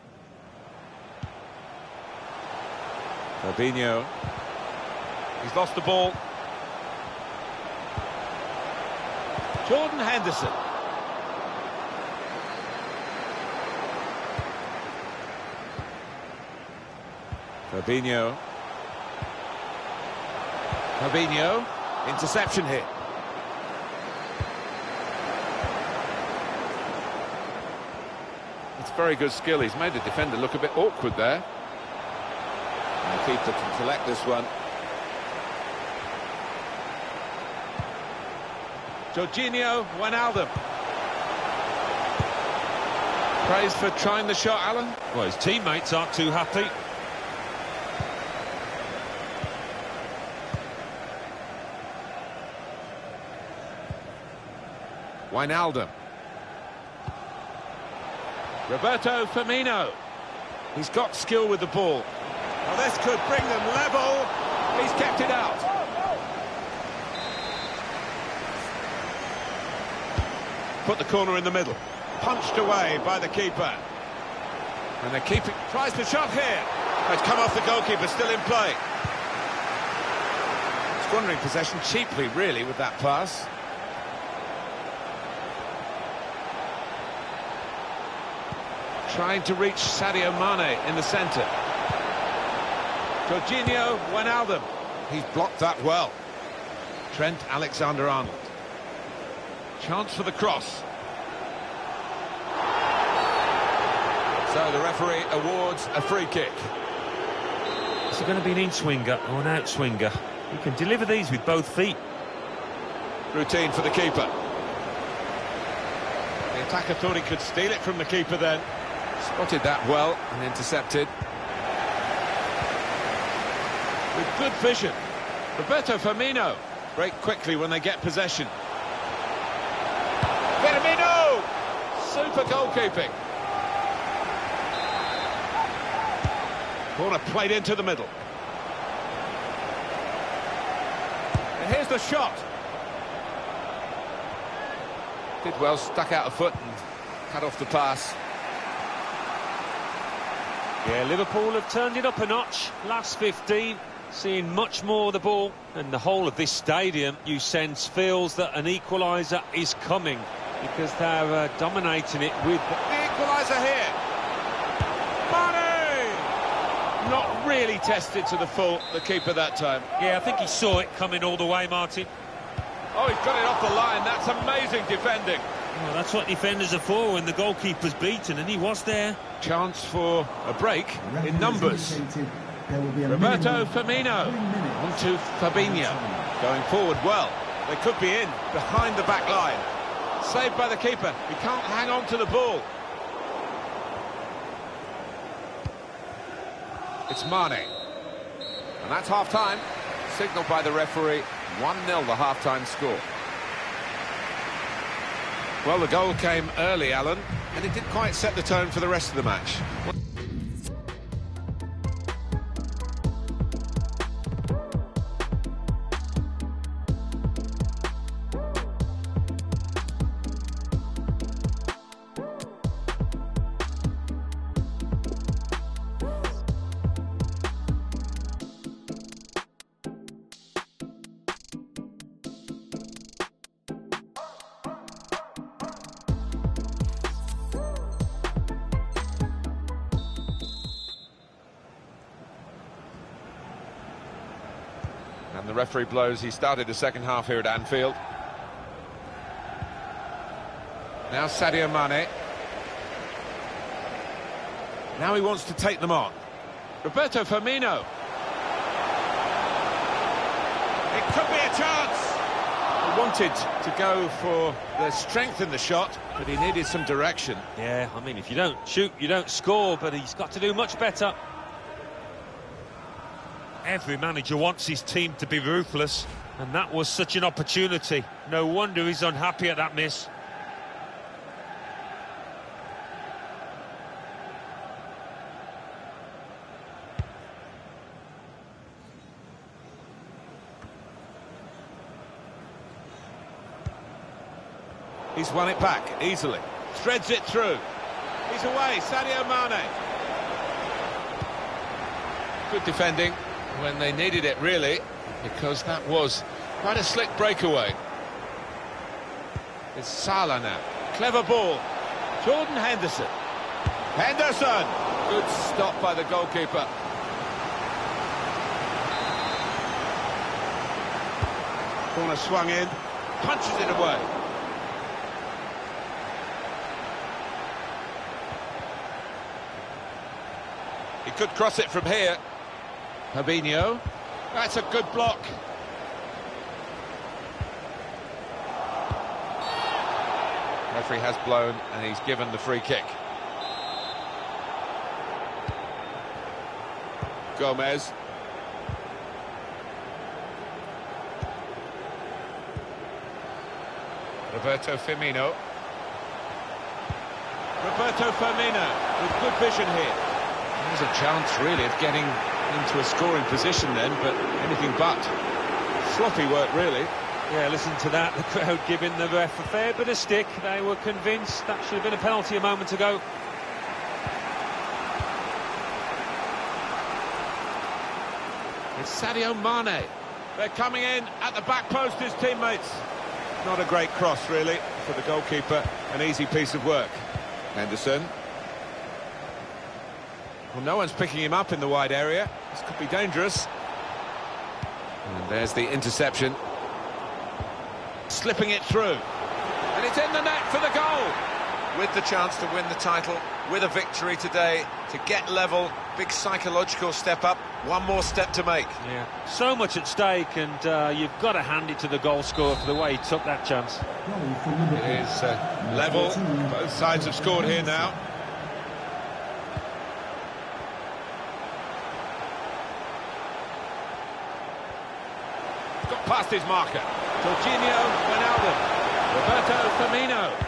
Fabinho. He's lost the ball. Jordan Henderson. Fabinho. Fabinho. Interception here. It's very good skill. He's made the defender look a bit awkward there. And the keeper can collect this one. Jorginho Wijnaldum. Praised for trying the shot, Alan. Well, his teammates aren't too happy. Wijnaldum. Roberto Firmino. He's got skill with the ball. Well, this could bring them level. He's kept it out. Put the corner in the middle. Punched away by the keeper. And the keeper tries the shot here. It's come off the goalkeeper, still in play. Squandering possession cheaply, really, with that pass. Trying to reach Sadio Mane in the centre. Jorginho Wijnaldum. He's blocked that well. Trent Alexander-Arnold. Chance for the cross. So the referee awards a free kick. Is it going to be an in-swinger or an out-swinger? He can deliver these with both feet. Routine for the keeper. The attacker thought he could steal it from the keeper then. Spotted that well and intercepted. With good vision. Roberto Firmino. Break quickly when they get possession. Firmino! Super goalkeeping. Corner played into the middle. And here's the shot. Did well, stuck out a foot and cut off the pass. Yeah, Liverpool have turned it up a notch. Last 15, seeing much more of the ball. And the whole of this stadium, you sense, feels that an equaliser is coming. Because they're dominating it with... The equaliser here. Mane! Not really tested to the full, the keeper that time. Yeah, I think he saw it coming all the way, Martin. Oh, he's got it off the line. That's amazing defending. Well, that's what defenders are for when the goalkeeper's beaten, and he was there. Chance for a break in numbers. There will be a Roberto minimum Firmino. 3 minutes. On to Fabinho. Going forward well. They could be in, behind the back line. Saved by the keeper. He can't hang on to the ball. It's Mane. And that's half-time. Signalled by the referee, 1-0 the half-time score. Well, the goal came early, Alan, and it didn't quite set the tone for the rest of the match. And the referee blows. He started the second half here at Anfield. Now Sadio Mane. Now he wants to take them on. Roberto Firmino. It could be a chance. He wanted to go for the strength in the shot, but he needed some direction. Yeah, I mean, if you don't shoot, you don't score, but he's got to do much better. Every manager wants his team to be ruthless, and that was such an opportunity. No wonder he's unhappy at that miss. He's won it back easily. Threads it through. He's away, Sadio Mane. Good defending when they needed it, really, because that was quite a slick breakaway. It's Salah now. Clever ball. Jordan Henderson. Henderson! Good stop by the goalkeeper. Corner swung in. Punches it away. He could cross it from here. Fabinho. That's a good block. Referee has blown and he's given the free kick. Gomez. Roberto Firmino. Roberto Firmino with good vision here. There's a chance, really, of getting into a scoring position then, but anything but. Sloppy work, really. Yeah, listen to that. The crowd giving the ref a fair bit of stick. They were convinced that should have been a penalty a moment ago. It's Sadio Mane. They're coming in at the back post, his teammates. Not a great cross, really, for the goalkeeper. An easy piece of work. Henderson. Well, no one's picking him up in the wide area. This could be dangerous. And there's the interception. Slipping it through. And it's in the net for the goal. With the chance to win the title, with a victory today, to get level, big psychological step up, one more step to make. Yeah, so much at stake, and you've got to hand it to the goal scorer for the way he took that chance. It is level. Both sides have scored here now. Got past his marker. Jorginho Wijnaldum. Roberto Firmino.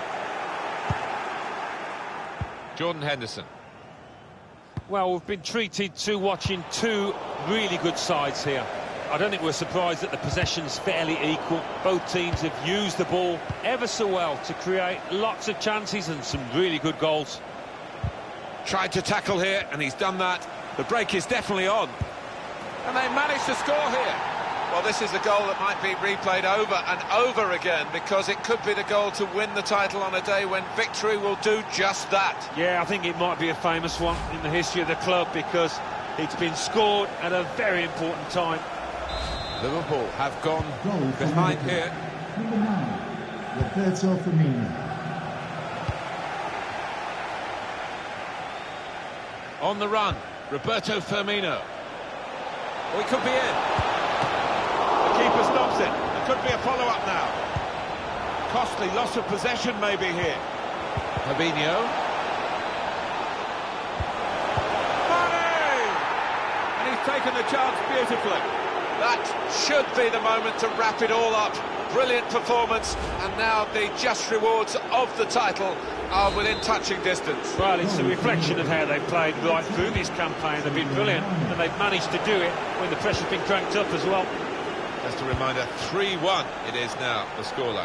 Jordan Henderson. Well, we've been treated to watching two really good sides here. I don't think we're surprised that the possession's fairly equal. Both teams have used the ball ever so well to create lots of chances and some really good goals. Tried to tackle here, and he's done that. The break is definitely on. And they managed to score here. Well, this is a goal that might be replayed over and over again, because it could be the goal to win the title on a day when victory will do just that. Yeah, I think it might be a famous one in the history of the club, because it's been scored at a very important time. Liverpool have gone behind here. Number 9, Roberto Firmino. On the run, Roberto Firmino. Oh, he could be in. The keeper stops it. There could be a follow-up now. Costly loss of possession maybe here. Fabinho. Mane! And he's taken the chance beautifully. That should be the moment to wrap it all up. Brilliant performance, and now the just rewards of the title are within touching distance. Well, it's a reflection of how they've played right through this campaign. They've been brilliant, and they've managed to do it when the pressure's been cranked up as well. Just a reminder, 3-1 it is now, the scoreline.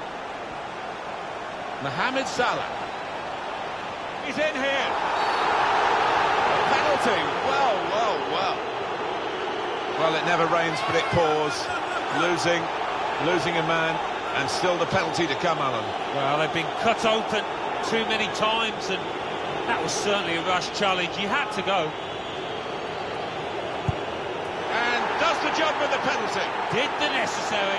Mohamed Salah. He's in here. A penalty. Well. Well, it never rains, but it pours. Losing a man, and still the penalty to come, Alan. Well, they've been cut open too many times, and that was certainly a rash challenge. You had to go. And does the job with the penalty. Did the necessary.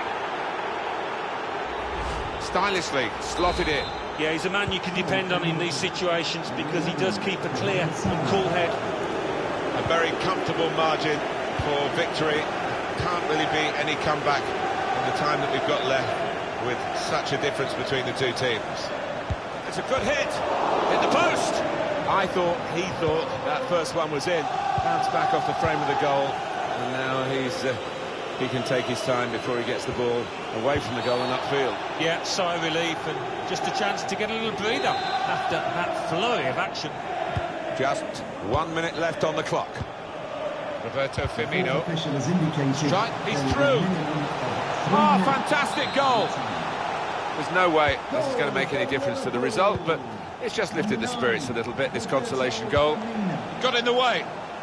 Stylishly slotted in. Yeah, he's a man you can depend on in these situations because he does keep a clear and cool head. A very comfortable margin for victory. Can't really be any comeback in the time that we've got left with such a difference between the two teams. It's a good hit. In the post. He thought that first one was in. Bounced back off the frame of the goal. And now he can take his time before he gets the ball away from the goal and upfield. Yeah, sigh of relief and just a chance to get a little breather after that flurry of action. Just 1 minute left on the clock. Roberto Firmino. Strike, he's through. Oh, fantastic goal. There's no way this is going to make any difference to the result, but it's just lifted the spirits a little bit, this consolation goal. Got in the way.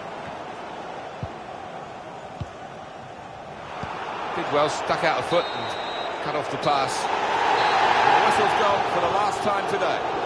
Did well, stuck out a foot and cut off the pass. The whistle's gone for the last time today.